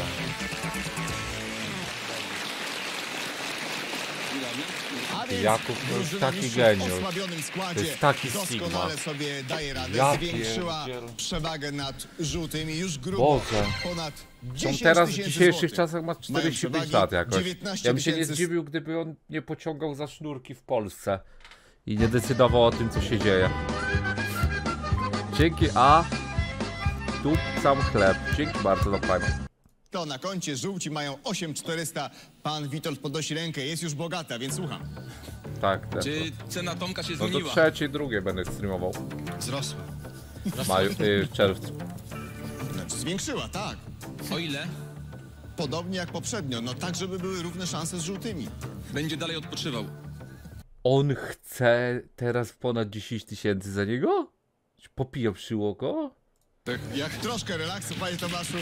A więc Jakub to jest drużyna taki mistrzów geniusz. w osłabionym składzie To jest taki doskonale Sigma. sobie daje radę. Ja Zwiększyła pierdziel. przewagę nad żółtymi już grubo. Boże. Ponad On 10 teraz w tysięcy dzisiejszych złotych. czasach ma Mają 45 przewagi lat jakoś. 19 Ja bym się nie tysięcy. zdziwił, gdyby on nie pociągał za sznurki w Polsce i nie decydował o tym, co się dzieje. Dzięki, a tu sam chleb. Dzięki bardzo za Prime. To na koncie żółci mają 8400. Pan Witold podnosi rękę, jest już bogata, więc słucham. Tak, też. Czy cena Tomka się No do zmieniła? trzeciej, drugiej będę streamował. Wzrosła. W maju, w czerwcu. Znaczy zwiększyła, tak. O ile? Podobnie jak poprzednio, no tak, żeby były równe szanse z żółtymi. Będzie dalej odpoczywał. On chce teraz ponad 10 tysięcy za niego? Popija przyłoko? Jak troszkę relaksu, panie Tomaszu.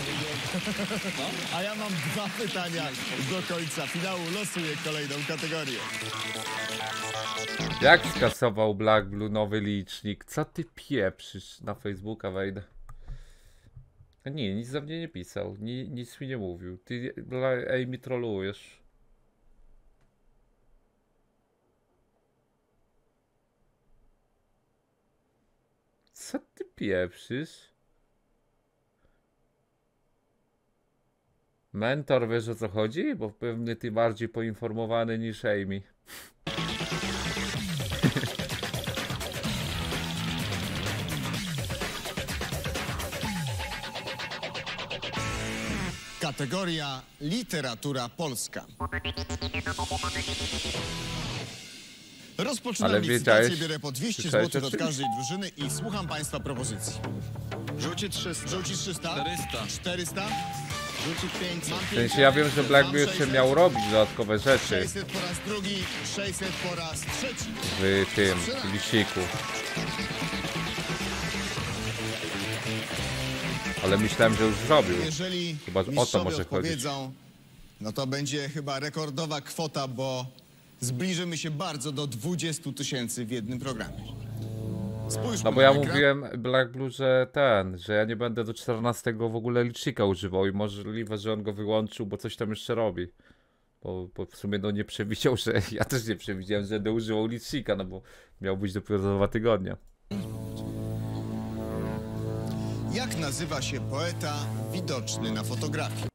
A ja mam 2 pytania do końca finału. Losuję kolejną kategorię. Jak skasował Black Blue nowy licznik? Co ty pieprzysz? Na Facebooka wejdę. Nie, nic za mnie nie pisał. Nic mi nie mówił. Ty, ej, mi trolujesz. Co ty pieprzysz? Mentor, wiesz o co chodzi? Bo pewnie ty bardziej poinformowany niż Amy. Kategoria literatura polska. Rozpoczynam Ale licytację, wiedziałeś, biorę po 200 słyszałeś zł o od czymś? każdej drużyny i słucham państwa propozycji. Żółci 300. Żółci 300? 400. 400? Żółci 500. Mam W sensie ja wiem, że Black Blue jeszcze miał robić dodatkowe rzeczy 600 po raz drugi, 600 po raz trzeci. w tym liściku. Ale myślałem, że już zrobił. Jeżeli Chyba o to mistrzowie może chodzić. odpowiedzą, no to będzie chyba rekordowa kwota, bo zbliżymy się bardzo do 20 000 w jednym programie. Spójrzmy No bo ja na ekran. mówiłem Black Blue, że ja nie będę do 14 w ogóle licznika używał i możliwe, że on go wyłączył, bo coś tam jeszcze robi. Bo w sumie no nie przewidział, że ja też nie przewidziałem, że będę używał licznika, no bo miał być dopiero za 2 tygodnie. Jak nazywa się poeta widoczny na fotografii?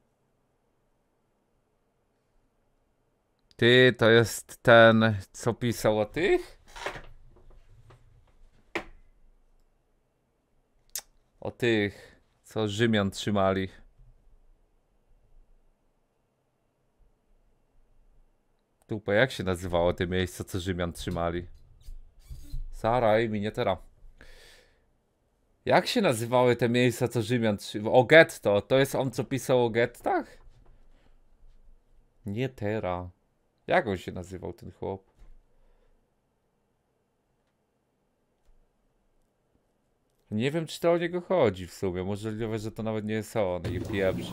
Ty, to jest ten, co pisał o tych? O tych, co Rzymian trzymali. Tupę, jak się nazywało te miejsce, co Rzymian trzymali? Sara, Amy, nie teraz. Jak się nazywały te miejsca, co Rzymian trzymali? O getto, to jest on, co pisał o gettach? Nie teraz. Jak on się nazywał, ten chłop? Nie wiem, czy to o niego chodzi w sumie. Możliwe, że to nawet nie jest on. I pieprz.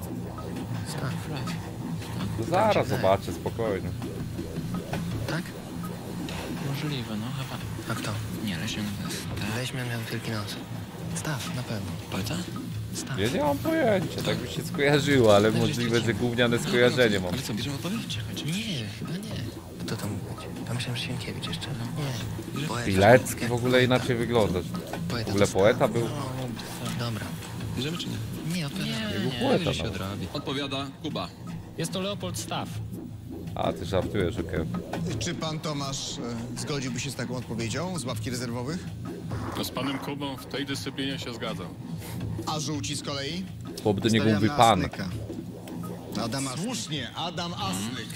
To zaraz zobaczę, spokojnie. Tak? Możliwe, no chyba. A kto? Nie, Leśmian Leśmian miał wielki nos. Staw, na pewno. Poeta? Staw. Ja nie mam pojęcia, tak by się skojarzyło, ale możliwe, że gówniane skojarzenie mam. Ale co, bierzemy odpowiedź? Nie, chyba nie. Kto to mógł być? Ja myślałem, że Sienkiewicz jeszcze. Nie. Poeta. Pilecki w ogóle inaczej wygląda. W ogóle poeta był? Dobra. Bierzemy czy nie? Nie, odpowiadam. Nie był poeta, się no. odrobi. Odpowiada Kuba. Jest to Leopold Staff. A, ty żartujesz, okej. Czy pan Tomasz zgodziłby się z taką odpowiedzią z ławki rezerwowych? No z panem Kubą w tej dyscyplinie się zgadzam. A żółci z kolei? Chłop do niego Stawiam mówi na pan. Asnyka. Adam Asnyk. Słusznie, Adam Asnyk.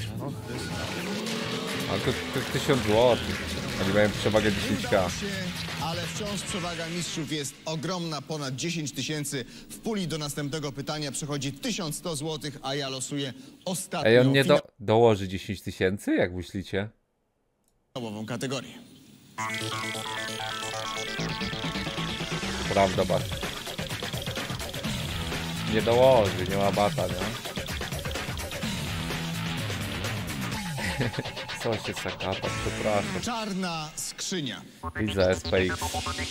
A to 1000 zł. Oni mają przewagę 10k. Udało się, ale wciąż przewaga mistrzów jest ogromna, ponad 10 000. W puli do następnego pytania przechodzi 1100 zł, a ja losuję ostatnią Ej, on nie dołoży 10 tysięcy, jak myślicie? nową kategorię. Prawda, bat. Nie dołoży, nie ma bata, nie? Co się sakata, przepraszam. Czarna skrzynia. Widzę SPX.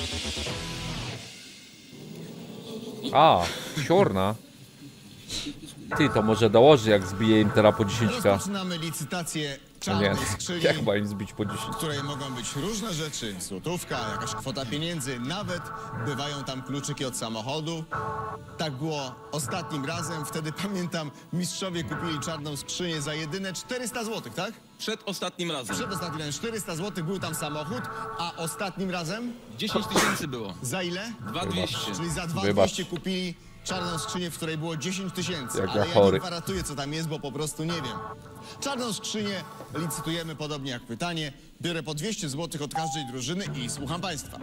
A, siorna. Ty, to może dołoży, jak zbije im teraz po 10k. Rozpoczynamy licytację czarnej skrzyni, jak ma im zbić po 10? w której mogą być różne rzeczy. Złotówka, jakaś kwota pieniędzy, nawet bywają tam kluczyki od samochodu. Tak było ostatnim razem. Wtedy pamiętam, mistrzowie kupili czarną skrzynię za jedyne 400 zł, tak? Przed ostatnim razem. Przed ostatnim razem 400 zł, był tam samochód, a ostatnim razem 10 000 było. za ile? 2200. Czyli za 2200 kupili czarną skrzynię, w której było 10 000. Jak Ale ja ja chory. nie gwarantuję, co tam jest, bo po prostu nie wiem. Czarną skrzynię licytujemy podobnie jak pytanie. Biorę po 200 zł od każdej drużyny i słucham państwa.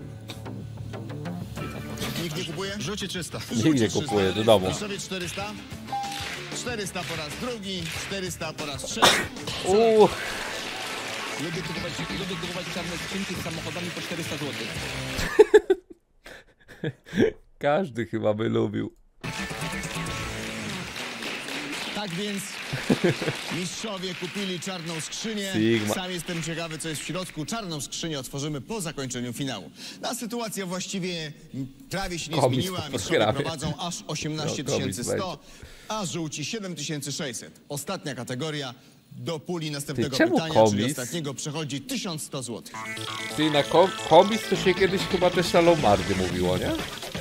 Nikt nie kupuje? Rzuci 300. Nikt nie kupuje, do domu. Mistrzowie 400. 400 po raz drugi, 400 po raz trzeci. Lubię kupować czarne skrzynki z samochodami po 400 zł. Każdy chyba by lubił. Tak więc mistrzowie kupili czarną skrzynię. Sigma. Sam jestem ciekawy, co jest w środku. Czarną skrzynię otworzymy po zakończeniu finału. Ta sytuacja właściwie prawie się nie Komis zmieniła. to Mistrzowie prawie. prowadzą aż 18 100, a żółci 7600. Ostatnia kategoria. Do puli następnego czemu pytania, komis? czyli ostatniego, przechodzi 1100 zł. Ty, na komis to się kiedyś chyba też Szalomardy mówiło, nie?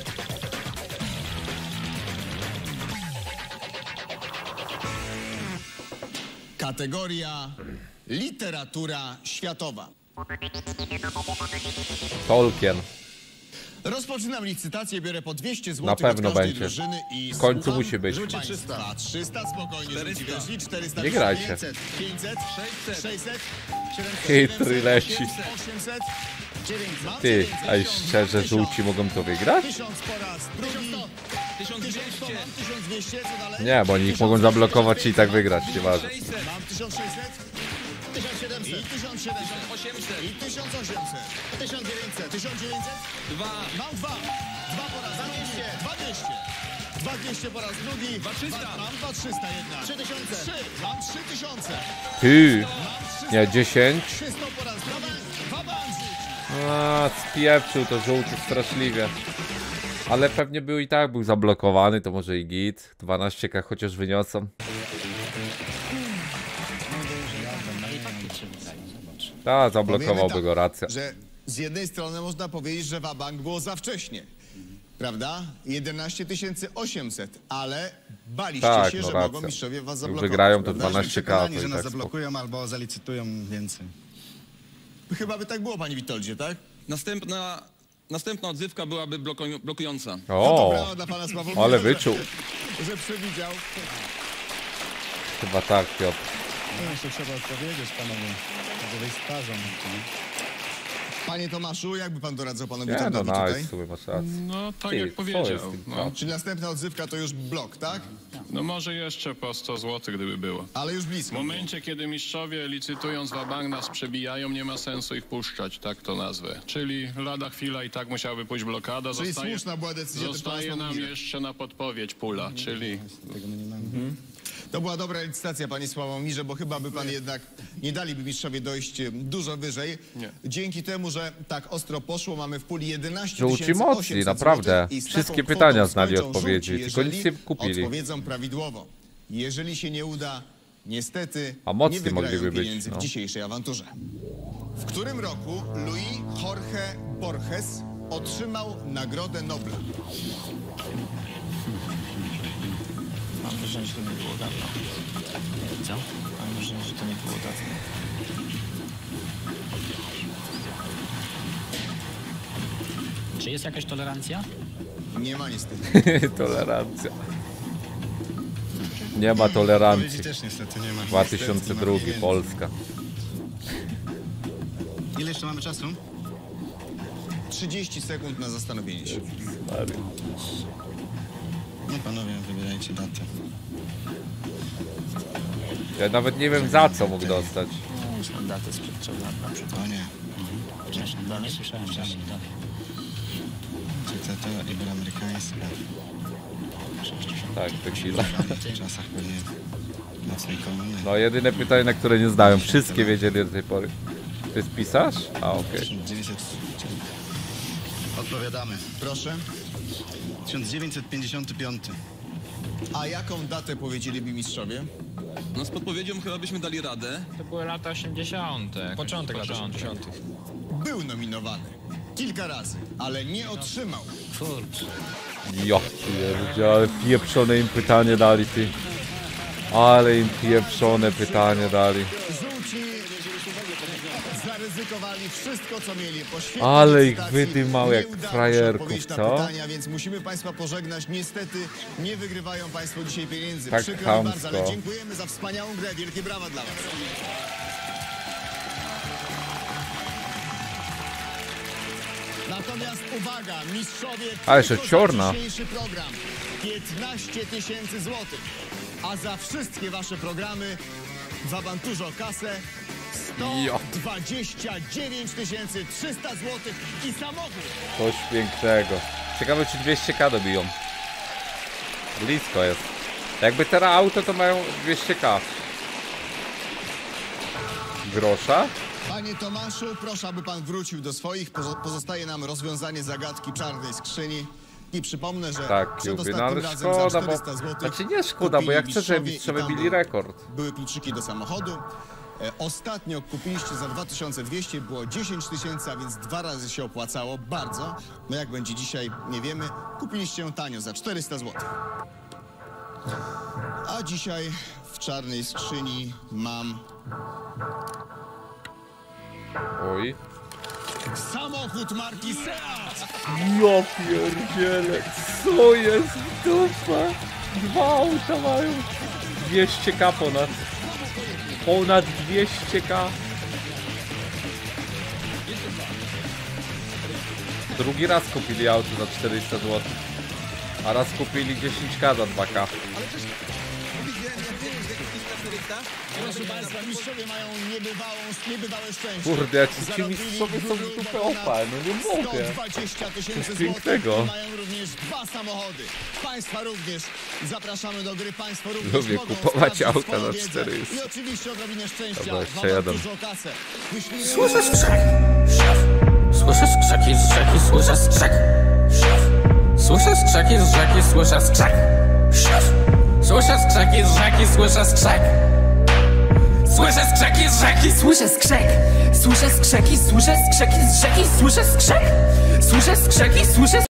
Kategoria literatura światowa. Tolkien. Rozpoczynam licytację, biorę po 200 zł Na pewno od każdej będzie. drużyny i W końcu słucham. musi być. Rzucie 300. 300 spokojnie, 400. Rzuci 400. Nie grajcie. 500, 500, 600, 700, Chytry leci. 800, 900. Mam Ty, 900, a już szczerze, żółci mogą to wygrać? 1000 po raz drugi. 1200. 1200, co dalej? Nie, bo oni ich mogą zablokować i tak wygrać, nieważne. Mam 1600, 1700, i 1700, 800. i 1800, 1900, 1900. Mam dwa po raz, 200, 200. 200 po raz drugi. 2300. Mam 2300 jedna. 3000. 3. Mam 3000. Ty, nie, 10. 300 po raz drugi. 2 banży. A, spieprzył to żółty straszliwie. Ale pewnie był i tak był zablokowany, to może i git. 12k chociaż wyniosą. Tak, zablokowałby go, racja. Że z jednej strony można powiedzieć, że wabank było za wcześnie. Prawda? 11 800, ale baliście Tak, się, no że racja. mogą mistrzowie was Jak zablokować. wygrają to prawda? 12k, Przekonani, to że i nas tak spoko. zablokują albo zalicytują więcej. Chyba by tak było, panie Witoldzie, tak? Następna odzywka byłaby blokująca. No to O, brawo dla pana Sławomira, ale wyczuł. że przewidział. Chyba tak, Piotr. No jeszcze trzeba odpowiedzieć panowie, żeby wyjść z twarzą. Panie Tomaszu, jakby pan doradzał panu Nie, no Witoldowi nice, tutaj? w sumie masz rację. No tak Ty, jak co powiedział. jest z tym No. czasem? Czyli następna odzywka to już blok, tak? No może jeszcze po 100 zł, gdyby było. Ale już W blisko. momencie, kiedy mistrzowie licytując wabank nas przebijają, nie ma sensu ich puszczać, tak to nazwę. Czyli lada chwila i tak musiałaby pójść blokada. Czyli słuszna była decyzja też pana Zostaje nam Sławomira. jeszcze na podpowiedź pula, czyli Tego my nie mamy. To była dobra licytacja, panie Sławomirze, bo chyba by pan jednak nie daliby mistrzowie dojść dużo wyżej. Nie. Dzięki temu, że tak ostro poszło, mamy w puli 11 Żółci mocni, 800 naprawdę. złotych i z Wszystkie taką pytania kwotą znali skończą odpowiedzi, żółci, tylko nic jeżeli nie kupili. odpowiedzą prawidłowo. Jeżeli się nie uda, niestety A mocni nie wygrają mogliby być, pieniędzy no. w dzisiejszej awanturze. W którym roku Luis Jorge Borges otrzymał Nagrodę Nobla? Mam wrażenie, że to nie było dawno. Co? Mam wrażenie, że to nie było dawno. Czy jest jakaś tolerancja? Nie ma niestety. Tolerancja. Nie ma Odpowiedzi tolerancji. też niestety nie ma. 2002, Niestety, Polska. Ile jeszcze mamy czasu? 30 sekund na zastanowienie się. No panowie, wybierajcie datę. Ja nawet nie wiem za co mógł dostać. jakąś tam datę sprzed 3 lat na przykład? O nie. Wcześniej, dalej słyszałem, wcześniej, dalej. Cytata iberoamerykańska. 60. Tak, tequila. W czasach pewnie nocnej komuny. No jedyne pytanie, na które nie zdałem. Wszystkie wiedzieli do tej pory. To jest pisarz? A, okej. 1900... Odpowiadamy. Proszę. 1955. A jaką datę powiedzieliby mistrzowie? No z podpowiedzią chyba byśmy dali radę. To były lata 80. Początek lat 80. Był nominowany. Kilka razy, ale nie otrzymał. Kurczę. Ja pierdzie, ale pieprzone im pytanie dali, ty. Ale im pieprzone pytanie dali. Żółci zaryzykowali wszystko, co mieli. Po świetnej Ale ich licytacji wydymał jak nie udała się frajerków, odpowiedź na co? pytania, więc musimy Państwa pożegnać. Niestety nie wygrywają Państwo dzisiaj pieniędzy. Tak Przykro mi bardzo, ale chamsko. dziękujemy za wspaniałą grę. Wielkie brawa dla Was. Natomiast uwaga, mistrzowie, A, jeszcze tylko ciorna. za dzisiejszy program 15 000 złotych, a za wszystkie wasze programy w awanturze o kasę 129 300 złotych i samochód. Coś pięknego. Ciekawe, czy 200k dobiją. Blisko jest. Jakby teraz auto, to mają 200k. Grosza? Panie Tomaszu, proszę, aby pan wrócił do swoich. Pozostaje nam rozwiązanie zagadki czarnej skrzyni. I przypomnę, że Tak, przed lubię, no ostatnim ale razem szkoda, za bo... 400 zł Znaczy nie szkoda, bo ja chcę, żeby mistrzowie mistrzowie i tam bili rekord. były kluczyki do samochodu. Ostatnio kupiliście za 2200, było 10 000, a więc 2 razy się opłacało, bardzo. No jak będzie dzisiaj, nie wiemy. Kupiliście ją tanio, za 400 zł. A dzisiaj w czarnej skrzyni mam Oj. samochód marki Seat. Ja pierdzielę, co jest dupa? 2 auta mają. 200k ponad. Ponad 200k. Drugi raz kupili auto za 400 zł. A raz kupili 10k za 2k. Proszę Państwa, mistrzowie mają niebywałe szczęście. Kurde, jak ci Zarobili mistrzowie są dużo w dupę ponad opal, no nie mogę. 120 000 Coś złotych pięknego. i mają również 2 samochody. Państwa również zapraszamy do gry. Państwo również Lubię mogą kupować sprawdzić auta swoją za wiedzę 400. I oczywiście odrobinę szczęścia Dobra, w jeszcze jeden. awanturze o kasę. Wyślijmy- Słyszę skrzek, szef. Słyszę skrzeki z rzeki, słyszę skrzek, szef. Słyszę skrzeki z rzeki, słyszę skrzek, szef. Słyszę skrzeki z rzeki, słyszę skrzek. Słyszę skrzeki z rzeki, słyszę skrzek. Słyszę skrzeki, słyszę skrzeki z rzeki, słyszę skrzek. Słyszę skrzeki, słyszę